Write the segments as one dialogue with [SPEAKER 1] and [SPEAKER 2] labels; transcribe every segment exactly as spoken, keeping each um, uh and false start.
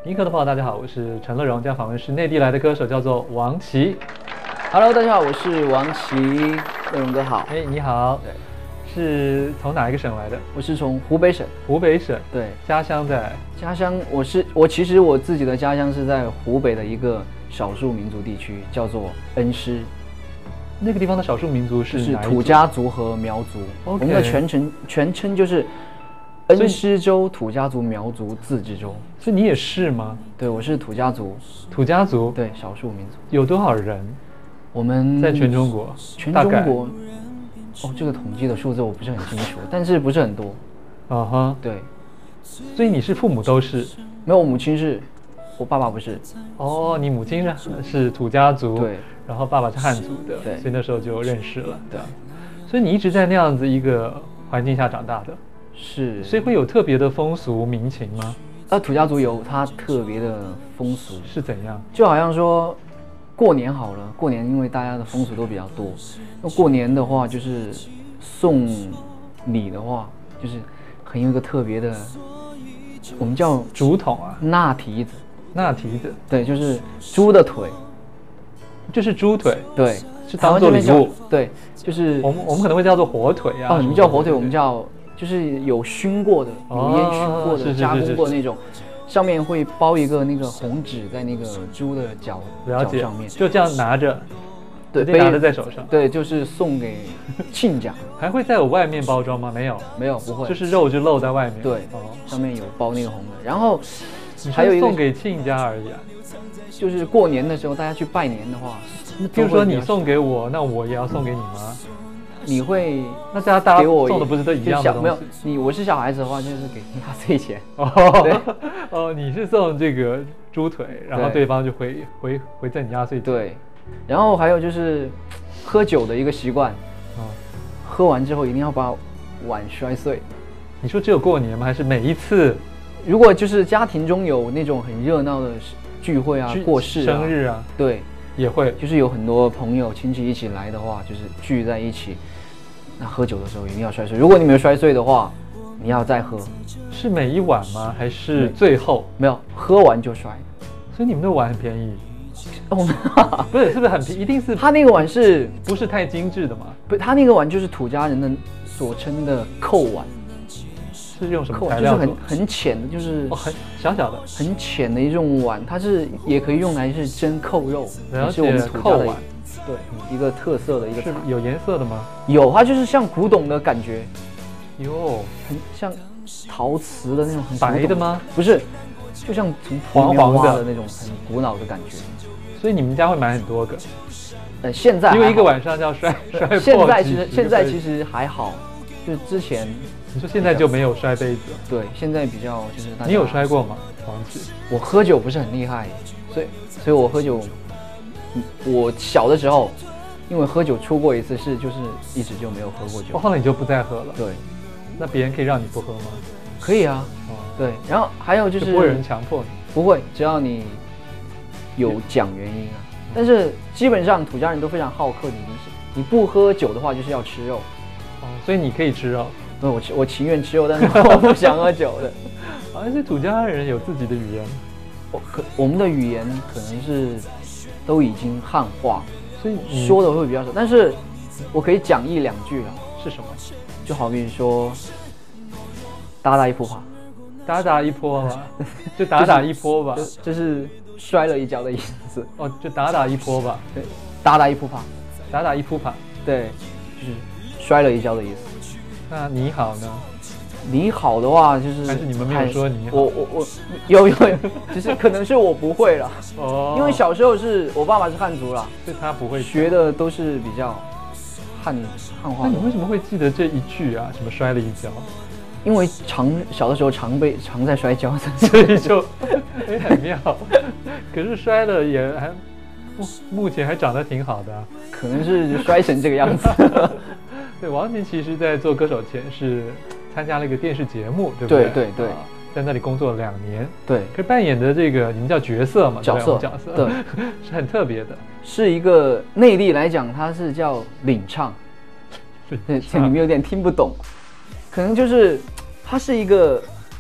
[SPEAKER 1] 银河的朋友，大家好，我是陈乐融，将访问是内地来的歌手，叫做王琦。
[SPEAKER 2] Hello， 大家好，我是王琦，乐融哥好。
[SPEAKER 1] 哎，你好。对，是从哪一个省来的？
[SPEAKER 2] 我是从湖北省。
[SPEAKER 1] 湖北省。
[SPEAKER 2] 对，
[SPEAKER 1] 家乡在？
[SPEAKER 2] 家乡，我是我其实我自己的家乡是在湖北的一个少数民族地区，叫做恩施。
[SPEAKER 1] 那个地方的少数民族是哪一族？
[SPEAKER 2] 是土家族和苗族。Okay. 我们的全称全称就是恩施州土家族苗族自治州。
[SPEAKER 1] 所以你也是吗？
[SPEAKER 2] 对，我是土家族。
[SPEAKER 1] 土家族？
[SPEAKER 2] 对，少数民族。
[SPEAKER 1] 有多少人？
[SPEAKER 2] 我们
[SPEAKER 1] 在全中国？
[SPEAKER 2] 全中国？哦，这个统计的数字我不是很清楚，但是不是很多。
[SPEAKER 1] 啊哈。
[SPEAKER 2] 对。
[SPEAKER 1] 所以你是父母都是？
[SPEAKER 2] 没有，我母亲是，我爸爸不是。
[SPEAKER 1] 哦，你母亲是是土家族。
[SPEAKER 2] 对。
[SPEAKER 1] 然后爸爸是汉族的。
[SPEAKER 2] 对。
[SPEAKER 1] 所以那时候就认识了。
[SPEAKER 2] 对。
[SPEAKER 1] 所以你一直在那样子一个环境下长大的。
[SPEAKER 2] 是，
[SPEAKER 1] 所以会有特别的风俗民情吗？
[SPEAKER 2] 呃，土家族有它特别的风俗
[SPEAKER 1] 是怎样？
[SPEAKER 2] 就好像说，过年好了，过年因为大家的风俗都比较多，那过年的话就是送礼的话，就是很有一个特别的，我们叫
[SPEAKER 1] 竹筒啊，
[SPEAKER 2] 纳蹄子，
[SPEAKER 1] 纳蹄子，
[SPEAKER 2] 对，就是猪的腿，
[SPEAKER 1] 就是猪腿，
[SPEAKER 2] 对，
[SPEAKER 1] 是当做礼物，
[SPEAKER 2] 对，就是
[SPEAKER 1] 我们我们可能会叫做火腿啊，
[SPEAKER 2] 哦，你们叫火腿，我们叫。就是有熏过的，有烟熏过的，
[SPEAKER 1] 哦、
[SPEAKER 2] 加工过的那种，上面会包一个那个红纸在那个猪的脚脚上面，
[SPEAKER 1] 就这样拿着，
[SPEAKER 2] 对，
[SPEAKER 1] 拿着在手上，
[SPEAKER 2] 对，就是送给亲家。
[SPEAKER 1] 还会再有外面包装吗？没有，
[SPEAKER 2] 没有，不会，
[SPEAKER 1] 就是肉就露在外面。
[SPEAKER 2] 对，哦，上面有包那个红的，然后
[SPEAKER 1] 还有一个送给亲家而已啊。
[SPEAKER 2] 就是过年的时候，大家去拜年的话，
[SPEAKER 1] 比如说你送给我，那我也要送给你吗？
[SPEAKER 2] 你会
[SPEAKER 1] 那大家大家送的不是都一样的东西？
[SPEAKER 2] 没有，你我是小孩子的话，就是给压岁钱。
[SPEAKER 1] 哦，哦，你是送这个猪腿，然后对方就回回回赠你压岁钱。
[SPEAKER 2] 对，然后还有就是喝酒的一个习惯，哦，喝完之后一定要把碗摔碎。
[SPEAKER 1] 你说只有过年吗？还是每一次？
[SPEAKER 2] 如果就是家庭中有那种很热闹的聚会啊、过世啊、
[SPEAKER 1] 生日啊，
[SPEAKER 2] 对，
[SPEAKER 1] 也会，
[SPEAKER 2] 就是有很多朋友亲戚一起来的话，就是聚在一起。那喝酒的时候一定要摔碎，如果你没有摔碎的话，你要再喝。
[SPEAKER 1] 是每一碗吗？还是最后？
[SPEAKER 2] 没有，喝完就摔。
[SPEAKER 1] 所以你们的碗很便宜？
[SPEAKER 2] 哦，
[SPEAKER 1] 不是，是不是很便宜？一定是
[SPEAKER 2] 他那个碗是
[SPEAKER 1] 不是太精致的嘛？
[SPEAKER 2] 不，他那个碗就是土家人的所称的扣碗。
[SPEAKER 1] 是用什么材料？
[SPEAKER 2] 就是很很浅的，就是
[SPEAKER 1] 哦，很小小的、
[SPEAKER 2] 很浅的一种碗，它是也可以用来是蒸扣肉，
[SPEAKER 1] 也
[SPEAKER 2] 是我们土家的
[SPEAKER 1] 碗。
[SPEAKER 2] 对，一个特色的一个
[SPEAKER 1] 是有颜色的吗？
[SPEAKER 2] 有，它就是像古董的感觉，
[SPEAKER 1] 哟，
[SPEAKER 2] 很像陶瓷的那种很
[SPEAKER 1] 白的吗？
[SPEAKER 2] 不是，就像从
[SPEAKER 1] 黄黄
[SPEAKER 2] 的那种很古老的感觉。
[SPEAKER 1] 所以你们家会买很多个？
[SPEAKER 2] 呃，现在
[SPEAKER 1] 因为一个晚上就要摔摔破。
[SPEAKER 2] 现在其实现在其实还好，就之前
[SPEAKER 1] 你说现在就没有摔杯子？
[SPEAKER 2] 对，现在比较就是大家。
[SPEAKER 1] 你有摔过吗，王琦？
[SPEAKER 2] 我喝酒不是很厉害，所以所以我喝酒。我小的时候，因为喝酒出过一次事，就是一直就没有喝过酒。
[SPEAKER 1] 后来你就不再喝了？
[SPEAKER 2] 对。
[SPEAKER 1] 那别人可以让你不喝吗？
[SPEAKER 2] 可以啊。哦。对，然后还有就是。
[SPEAKER 1] 不会有人强迫你？
[SPEAKER 2] 不会，只要你有讲原因啊。但是基本上土家人都非常好客的一件事，你不喝酒的话就是要吃肉。
[SPEAKER 1] 哦，所以你可以吃肉？
[SPEAKER 2] 对，我我情愿吃肉，但是我不想喝酒的。
[SPEAKER 1] 好像是土家人有自己的语言。
[SPEAKER 2] 我可我们的语言可能是。都已经汉化，
[SPEAKER 1] 所以
[SPEAKER 2] 说的会比较少，但是我可以讲一两句了。
[SPEAKER 1] 是什么？
[SPEAKER 2] 就好比说，打打一扑吧，
[SPEAKER 1] 打打一波吧，就打打一波吧，
[SPEAKER 2] 就是就是摔了一跤的意思。
[SPEAKER 1] 哦，就打打一波吧，
[SPEAKER 2] 对，打打一扑吧，
[SPEAKER 1] 打打一扑吧，
[SPEAKER 2] 对，就是摔了一跤的意思。
[SPEAKER 1] 那你好呢？
[SPEAKER 2] 你好的话就是，
[SPEAKER 1] 还是你们没有说你好？
[SPEAKER 2] 我我我有有有，只是可能是我不会了。
[SPEAKER 1] 哦，
[SPEAKER 2] 因为小时候是我爸爸是汉族啦，
[SPEAKER 1] 所以他不会
[SPEAKER 2] 学的都是比较汉汉化。
[SPEAKER 1] 那你为什么会记得这一句啊？什么摔了一跤？
[SPEAKER 2] 因为常小的时候常被常在摔跤，
[SPEAKER 1] 所以就哎很妙。可是摔了也还目前还长得挺好的、啊，
[SPEAKER 2] 可能是摔成这个样子。
[SPEAKER 1] 对，王琦其实在做歌手前是参加了一个电视节目，对不对？
[SPEAKER 2] 对对对、啊，
[SPEAKER 1] 在那里工作了两年。
[SPEAKER 2] 对，
[SPEAKER 1] 可是扮演的这个你们叫角色嘛？
[SPEAKER 2] 角色
[SPEAKER 1] 角色
[SPEAKER 2] 对，
[SPEAKER 1] 是很特别的，
[SPEAKER 2] 是一个内地来讲，它是叫领唱。对，你们有点听不懂，可能就是它是一个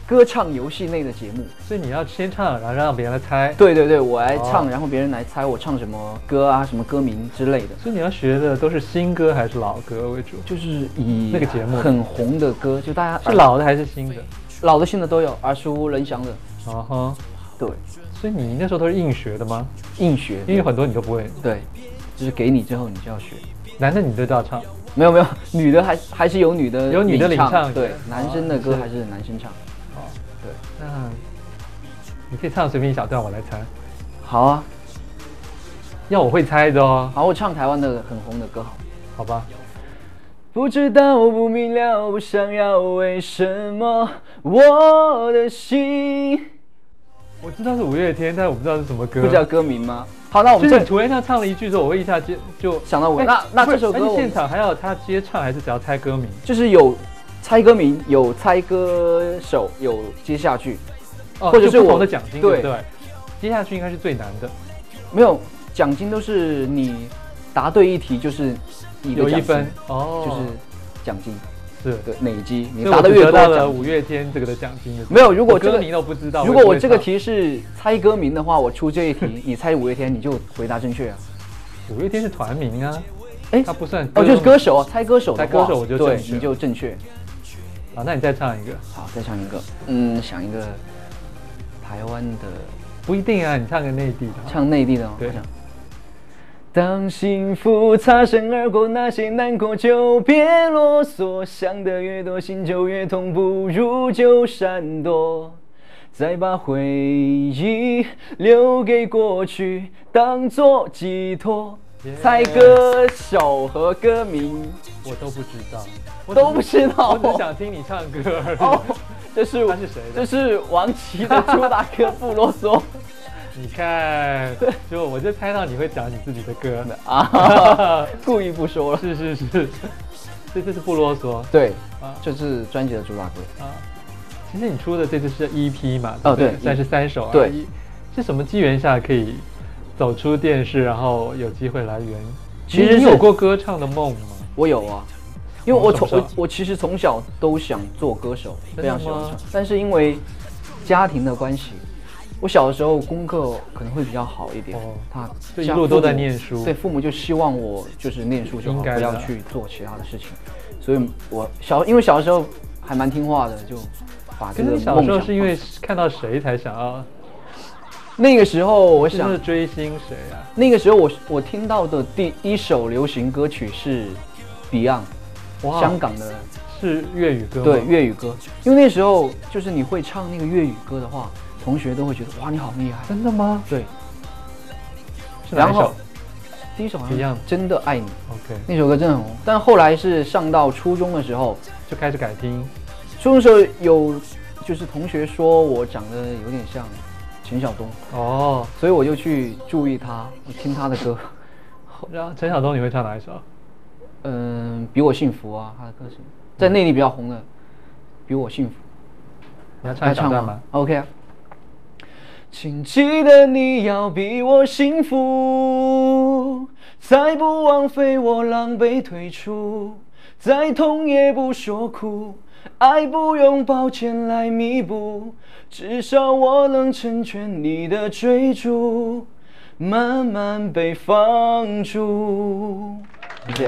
[SPEAKER 2] 歌唱游戏类的节目。
[SPEAKER 1] 所以你要先唱，然后让别人来猜。
[SPEAKER 2] 对对对，我来唱，
[SPEAKER 1] 哦、
[SPEAKER 2] 然后别人来猜我唱什么歌啊，什么歌名之类的。
[SPEAKER 1] 所以你要学的都是新歌还是老歌为主？
[SPEAKER 2] 就是以
[SPEAKER 1] 那个节目
[SPEAKER 2] 很红的歌，就大家
[SPEAKER 1] 是老的还是新的？
[SPEAKER 2] 老的新的都有，耳熟能详的。
[SPEAKER 1] 啊哈，
[SPEAKER 2] 对。
[SPEAKER 1] 所以你那时候都是硬学的吗？
[SPEAKER 2] 硬学，
[SPEAKER 1] 因为很多你都不会。
[SPEAKER 2] 对，就是给你之后你就要学。
[SPEAKER 1] 男的你都要唱？
[SPEAKER 2] 没有没有，女的还还是有女的
[SPEAKER 1] 有女的领唱，
[SPEAKER 2] 对，男生的歌还是男生唱。
[SPEAKER 1] 哦，对，那你可以唱随便一小段，我来猜。
[SPEAKER 2] 好啊，
[SPEAKER 1] 要我会猜的哦。
[SPEAKER 2] 好，我唱台湾的很红的歌好。
[SPEAKER 1] 好吧。
[SPEAKER 2] 不知道，不明了，不想要，为什么我的心？
[SPEAKER 1] 我知道是五月天，但我不知道是什么歌。
[SPEAKER 2] 不知道歌名吗？好，那我们
[SPEAKER 1] 这突然上唱了一句之后，我会一下接就
[SPEAKER 2] 想到我。那那这首歌，
[SPEAKER 1] 现场还要他接唱，还是只要猜歌名？
[SPEAKER 2] 就是有猜歌名，有猜歌手，有接下去，
[SPEAKER 1] 哦、
[SPEAKER 2] 或者是
[SPEAKER 1] 不同的奖金，对不对？接下去应该是最难的。
[SPEAKER 2] 没有奖金都是你答对一题就是一个奖金，有一分哦，就是奖金。是对累积，你答得越多，
[SPEAKER 1] 得到了五月天这个的奖金。
[SPEAKER 2] 没有，如果这个
[SPEAKER 1] 歌名都不知道，
[SPEAKER 2] 如果我这个题是猜歌名的话，我出这一题，你猜五月天，你就回答正确啊。
[SPEAKER 1] 五月天是团名啊，
[SPEAKER 2] 哎，
[SPEAKER 1] 它不算
[SPEAKER 2] 哦，就是歌手啊，猜歌手的话，
[SPEAKER 1] 猜歌手我就
[SPEAKER 2] 对，你就正确。
[SPEAKER 1] 好，那你再唱一个。
[SPEAKER 2] 好，再唱一个。嗯，想一个台湾的，
[SPEAKER 1] 不一定啊，你唱个内地的。
[SPEAKER 2] 唱内地的哦。
[SPEAKER 1] 对。
[SPEAKER 2] 当幸福擦身而过，那些难过就别啰嗦，想得越多心就越痛，不如就闪躲，再把回忆留给过去，当作寄托。Yeah. 猜歌手和歌名
[SPEAKER 1] 我都不知道，
[SPEAKER 2] 都不知道，
[SPEAKER 1] 我只想听你唱歌而已。
[SPEAKER 2] 哦，这是
[SPEAKER 1] 他是谁的？
[SPEAKER 2] 这是王琦的主打歌《不啰嗦》。
[SPEAKER 1] 你看，就我就猜到你会讲你自己的歌
[SPEAKER 2] 啊，故意不说了。
[SPEAKER 1] 是是是，所以这是不啰嗦。
[SPEAKER 2] 对，啊，这是专辑的主打歌啊。
[SPEAKER 1] 其实你出的这次是 E P 嘛？
[SPEAKER 2] 哦，对，
[SPEAKER 1] 算是三首。
[SPEAKER 2] 对，
[SPEAKER 1] 是什么机缘下可以走出电视，然后有机会来源？
[SPEAKER 2] 其实
[SPEAKER 1] 你有过歌唱的梦吗？
[SPEAKER 2] 我有啊，因为我从我我其实从小都想做歌手，非常喜欢唱，但是因为家庭的关系。我小的时候功课可能会比较好一点，哦、
[SPEAKER 1] 他一路都在念书，
[SPEAKER 2] 对，父母就希望我就是念书就好，不要去做其他的事情。所以我小因为小的时候还蛮听话的，就把这个梦想。
[SPEAKER 1] 小时候是因为看到谁才想要？
[SPEAKER 2] 那个时候我想
[SPEAKER 1] 是追星谁啊？
[SPEAKER 2] 那个时候我我听到的第一首流行歌曲是 Beyond， 香港的，
[SPEAKER 1] 是粤语歌吗？
[SPEAKER 2] 对，粤语歌。因为那时候就是你会唱那个粤语歌的话。同学都会觉得哇，你好厉害！
[SPEAKER 1] 真的吗？
[SPEAKER 2] 对。
[SPEAKER 1] 是哪一首？
[SPEAKER 2] 第一首好像真的爱你。OK， 那首歌真的很红。但后来是上到初中的时候
[SPEAKER 1] 就开始改听。
[SPEAKER 2] 初中的时候有就是同学说我长得有点像陈晓东哦，所以我就去注意他，我听他的歌。
[SPEAKER 1] 然后陈晓东你会唱哪一首？
[SPEAKER 2] 嗯，比我幸福啊，他的歌是在内地比较红的，比我幸福。
[SPEAKER 1] 你要唱一小段吗
[SPEAKER 2] ？OK 啊。请记得你要比我幸福，再不枉费我狼狈退出，再痛也不说苦，爱不用抱歉来弥补，至少我能成全你的追逐，慢慢被放逐。
[SPEAKER 1] 谢谢。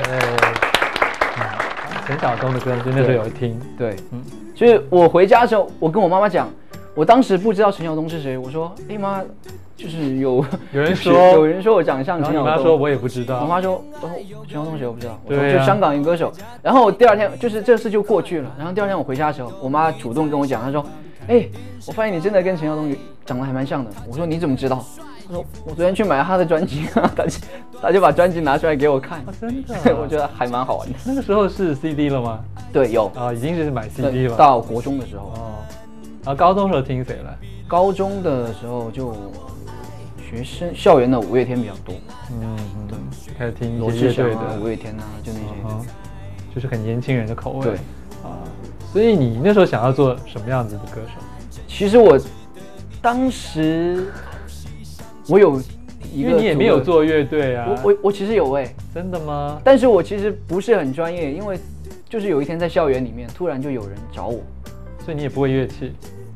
[SPEAKER 1] 陈晓东的歌，就那时候有听。
[SPEAKER 2] 对，嗯，就是我回家的时候，我跟我妈妈讲。我当时不知道陈晓东是谁，我说：“哎妈，就是有
[SPEAKER 1] 有人说
[SPEAKER 2] 有人说我长得像陈晓东。”
[SPEAKER 1] 我妈说：“我也不知道。”
[SPEAKER 2] 我妈说：“哦，陈晓东谁我不知道。”我说：“就香港一个歌手。”然后我第二天就是这事就过去了。然后第二天我回家的时候，我妈主动跟我讲，她说：“哎，我发现你真的跟陈晓东长得还蛮像的。”我说：“你怎么知道？”她说：“我昨天去买他的专辑，她就她就把专辑拿出来给我看。”
[SPEAKER 1] 真的，
[SPEAKER 2] 我觉得还蛮好玩的。
[SPEAKER 1] 那个时候是 C D 了吗？
[SPEAKER 2] 对，有
[SPEAKER 1] 啊，已经是买 C D 了。
[SPEAKER 2] 到国中的时候
[SPEAKER 1] 哦。啊，高中时候听谁了？
[SPEAKER 2] 高中的时候就学生校园的五月天比较多，嗯，
[SPEAKER 1] 对，开始听
[SPEAKER 2] 罗志祥啊、五月天啊，就那些，
[SPEAKER 1] 嗯，就是很年轻人的口味。
[SPEAKER 2] 对，
[SPEAKER 1] 啊，所以你那时候想要做什么样子的歌手？
[SPEAKER 2] 其实我当时我有一个，
[SPEAKER 1] 因为你也没有做乐队啊。
[SPEAKER 2] 我我我其实有哎、欸，
[SPEAKER 1] 真的吗？
[SPEAKER 2] 但是我其实不是很专业，因为就是有一天在校园里面，突然就有人找我。
[SPEAKER 1] 所以你也不会乐器？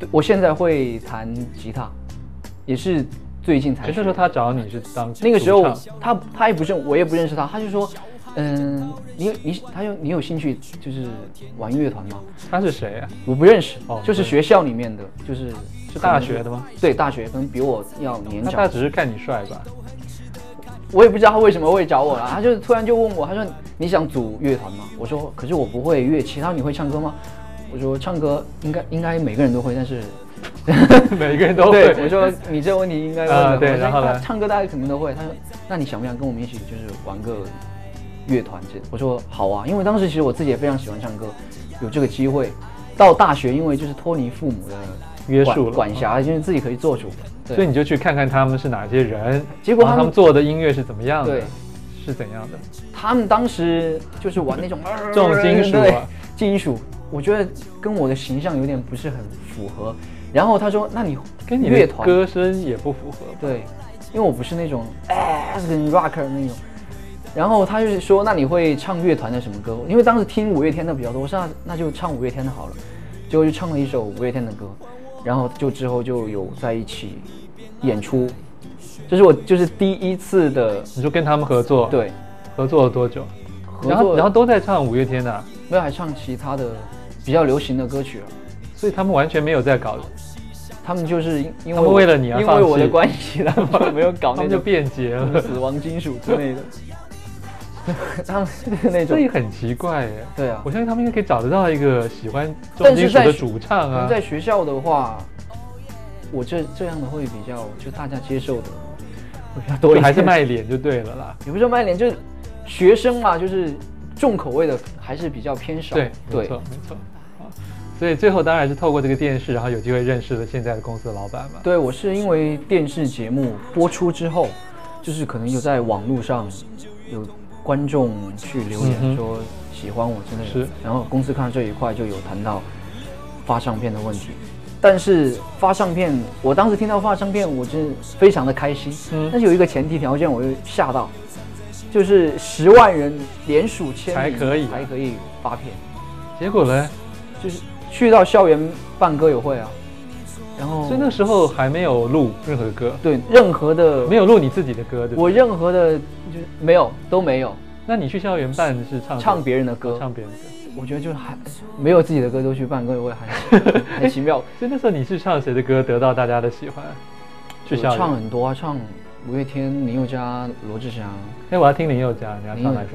[SPEAKER 2] 对我现在会弹吉他，也是最近才学。
[SPEAKER 1] 可是说他找你是当
[SPEAKER 2] 那个时候
[SPEAKER 1] 主唱
[SPEAKER 2] 他他也不是我也不认识他，他就说，嗯，你你他有你有兴趣就是玩乐团吗？
[SPEAKER 1] 他是谁啊？
[SPEAKER 2] 我不认识，
[SPEAKER 1] 哦
[SPEAKER 2] 就是学校里面的，就是
[SPEAKER 1] 是大学的吗？
[SPEAKER 2] 对，大学，可能比我要年长。
[SPEAKER 1] 那他只是看你帅吧？
[SPEAKER 2] 我也不知道他为什么会找我啦，他就突然就问我，他说你想组乐团吗？我说可是我不会乐器，他说你会唱歌吗？我说唱歌应该应该每个人都会，但是
[SPEAKER 1] 每个人都会。
[SPEAKER 2] 对，我说你这个问题应该问
[SPEAKER 1] 啊，
[SPEAKER 2] 的。
[SPEAKER 1] 对，然后呢？
[SPEAKER 2] 唱歌大家肯定都会。他说那你想不想跟我们一起就是玩个乐团之类的？我说好啊，因为当时其实我自己也非常喜欢唱歌，有这个机会。到大学因为就是脱离父母的
[SPEAKER 1] 约束了
[SPEAKER 2] 管辖，就是自己可以做主。
[SPEAKER 1] 所以你就去看看他们是哪些人，
[SPEAKER 2] 结果他 们,
[SPEAKER 1] 他们做的音乐是怎么样的，
[SPEAKER 2] 对，
[SPEAKER 1] 是怎样的？
[SPEAKER 2] 他们当时就是玩那种
[SPEAKER 1] 重金属啊，
[SPEAKER 2] 金属，我觉得跟我的形象有点不是很符合。然后他说：“那你
[SPEAKER 1] 跟你的歌声也不符合。”
[SPEAKER 2] 对，因为我不是那种哎很 rocker 那种。然后他就是说：“那你会唱乐团的什么歌？”因为当时听五月天的比较多，我说那那就唱五月天的好了。结果就唱了一首五月天的歌，然后就之后就有在一起演出，这是我就是第一次的。
[SPEAKER 1] 你就跟他们合作？对，合作了多久？然后然后都在唱五月天的、啊，
[SPEAKER 2] 没有还唱其他的比较流行的歌曲了。
[SPEAKER 1] 所以他们完全没有在搞，
[SPEAKER 2] 他们就是因为
[SPEAKER 1] 他们为了你而
[SPEAKER 2] 因为我的关系，他们没有搞那种
[SPEAKER 1] 就便捷了，
[SPEAKER 2] 死亡金属之类的。他们那种，
[SPEAKER 1] 这也很奇怪耶。
[SPEAKER 2] 对啊，
[SPEAKER 1] 我相信他们应该可以找得到一个喜欢重金属的主唱啊。
[SPEAKER 2] 在学校的话，我这这样的会比较就大家接受的会比较多一点，
[SPEAKER 1] 还是卖脸就对了啦。
[SPEAKER 2] 也不是卖脸，就是学生嘛，就是重口味的还是比较偏少。
[SPEAKER 1] 对，没错没错。所以最后当然是透过这个电视，然后有机会认识了现在的公司的老板嘛。
[SPEAKER 2] 对，我是因为电视节目播出之后，就是可能有在网络上有观众去留言说喜欢我之类的，是，然后公司看到这一块就有谈到发唱片的问题。但是发唱片，我当时听到发唱片，我真非常的开心。嗯，但是有一个前提条件，我就吓到，就是十万人联署签名才可以才可以发片。
[SPEAKER 1] 结果呢，
[SPEAKER 2] 就是去到校园办歌友会啊，然后
[SPEAKER 1] 所以那时候还没有录任何歌，
[SPEAKER 2] 对，任何的
[SPEAKER 1] 没有录你自己的歌，对不对？
[SPEAKER 2] 我任何的就没有都没有。
[SPEAKER 1] 那你去校园办是唱
[SPEAKER 2] 唱别人的歌，
[SPEAKER 1] 唱别人的歌。
[SPEAKER 2] 我觉得就还没有自己的歌都去办歌友会，还很奇妙。
[SPEAKER 1] 所以那时候你是唱谁的歌得到大家的喜欢？去校园
[SPEAKER 2] 唱很多啊，唱五月天、林宥嘉、罗志祥。
[SPEAKER 1] 哎，我要听林宥嘉，你要唱哪首？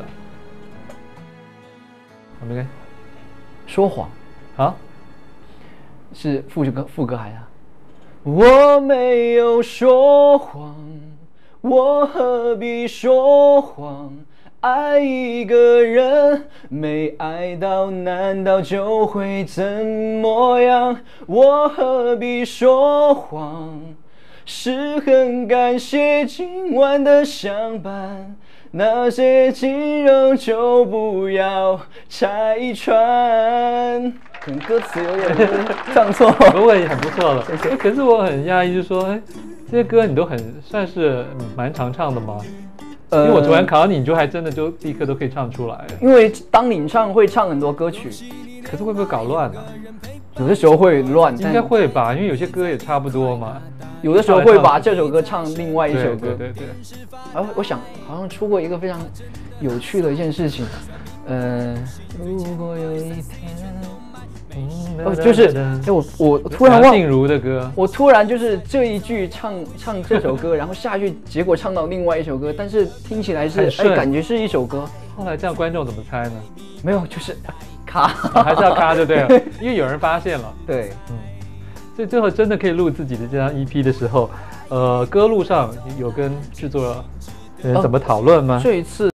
[SPEAKER 1] 我们看，
[SPEAKER 2] 说谎。
[SPEAKER 1] 好，
[SPEAKER 2] 是副歌，副歌还啊。我没有说谎，我何必说谎？爱一个人没爱到，难道就会怎么样？我何必说谎？是很感谢今晚的相伴，那些肌肉就不要拆穿。可能歌词有点唱错，
[SPEAKER 1] 不过也很不错了。可是我很讶异，就是说，哎，这些歌你都很算是蛮常唱的吗？因为我突然考到你，你就还真的就立刻都可以唱出来。
[SPEAKER 2] 因为当领唱会唱很多歌曲，
[SPEAKER 1] 可是会不会搞乱呢、啊？
[SPEAKER 2] 有的时候会乱，
[SPEAKER 1] 应该会吧，因为有些歌也差不多嘛。
[SPEAKER 2] 有的时候会把这首歌唱另外一首歌。
[SPEAKER 1] 对对 对, 对。
[SPEAKER 2] 而我想好像出过一个非常有趣的一件事情，呃，如果有一天。哦，就是哎，我我突然忘
[SPEAKER 1] 静茹的歌，
[SPEAKER 2] 我突然就是这一句唱唱这首歌，然后下一句结果唱到另外一首歌，但是听起来是哎，感觉是一首歌。
[SPEAKER 1] 后来这样观众怎么猜呢？
[SPEAKER 2] 没有，就是咔，
[SPEAKER 1] 还是要咔就对了，因为有人发现了。
[SPEAKER 2] 对，
[SPEAKER 1] 嗯，所以最后真的可以录自己的这张 E P 的时候，呃，歌路上有跟制作人怎么讨论吗？
[SPEAKER 2] 这一次。